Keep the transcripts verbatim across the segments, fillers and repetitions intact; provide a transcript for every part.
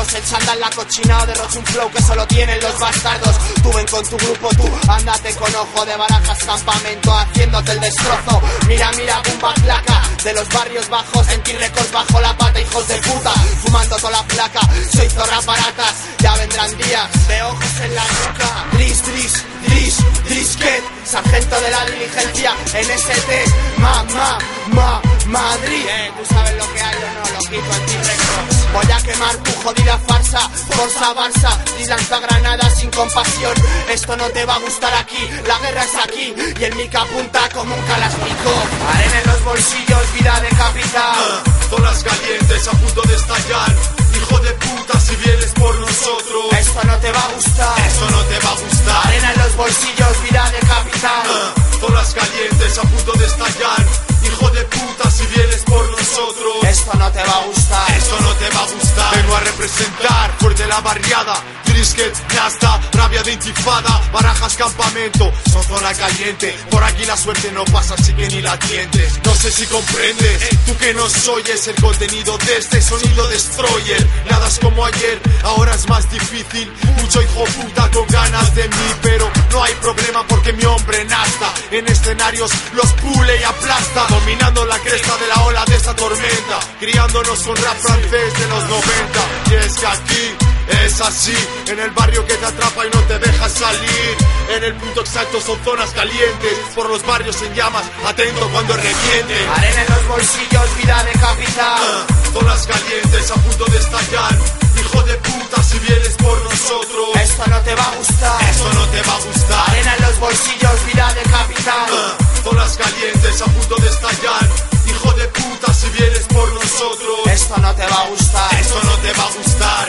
bastardos. El chándal, la cochina o derrocha un flow que solo tienen los bastardos. Tú ven con tu grupo, tú ándate con ojo de Barajas campamento haciéndote el destrozo. Mira, mira, bumba placa de los barrios bajos, en T-Records bajo la pata, hijos de puta, fumando toda la placa. Soy zorra baratas, ya vendrán días de ojos en la nuca. Dris, Dris, Dris, Drisket, sargento de la diligencia en S T, ma, ma, ma, Madrid. Eh, tú sabes lo que hay o no, lo quito en T-Records. Voy a quemar tu jodida farsa, Forza Barça, y lanza granadas sin compasión. Esto no te va a gustar aquí, la guerra es aquí, y el mica apunta como un Kalashnikov. Arena en los bolsillos, vida de capital. Uh, zonas calientes a punto de estallar. Hijo de puta, si vienes por nosotros. Esto no te va a gustar, esto no te va a gustar. Arena en los bolsillos, vida de capital. Uh, zonas calientes a punto de estallar. Hijo de puta, si vienes por nosotros. Esto no te va a gustar, esto no te va a gustar. Vengo a representar fuerte la barriada. Brisket, Nasta, rabia de intifada, Barajas campamento, son zona caliente. Por aquí la suerte no pasa, así que ni la tientes. No sé si comprendes, tú que nos oyes el contenido de este sonido destroyer. Nada es como ayer, ahora es más difícil. Mucho hijo puta con ganas de mí, pero no hay problema porque mi hombre Nasta en escenarios los pule y aplasta, dominando la cresta de la ola de esta tormenta, criándonos con rap francés de los noventa. Y es que aquí es así, en el barrio que te atrapa y no te deja salir. En el punto exacto son zonas calientes, por los barrios en llamas, atento cuando revienten. Arena en los bolsillos, vida de capital. Uh, zonas calientes a punto de estallar. Hijo de puta, si vienes por nosotros. Esto no te va a gustar, esto no te va a gustar. Arena en los bolsillos, vida de capital. Uh, zonas calientes a punto de estallar. Hijo de puta, si vienes por nosotros. Esto no te va a gustar, esto no te va a gustar.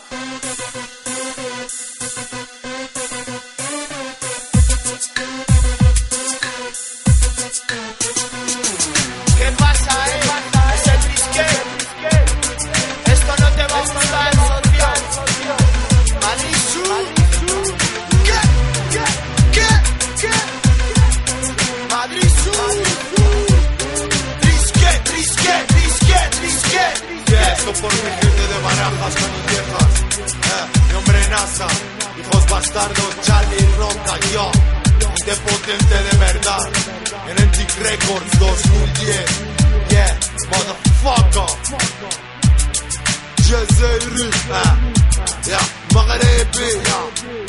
¿Qué pasa, eh? Es el Brisket. Esto no te va a gustar, socio. Madrid Sur. ¿Qué? ¿Qué? ¿Qué? ¿Qué? Madrid Sur. Brisket, Brisket, Brisket, Brisket. Yeah, esto por mi gente de Barajas, manillejas. Eh, mi hombre Nasa, hijos bastardos, Charlie, Ronda, yo. De potente de verdad. En el T-Records dos mil diez. Yeah, motherfucker. Jazzy, yeah, Maghrebi, yeah.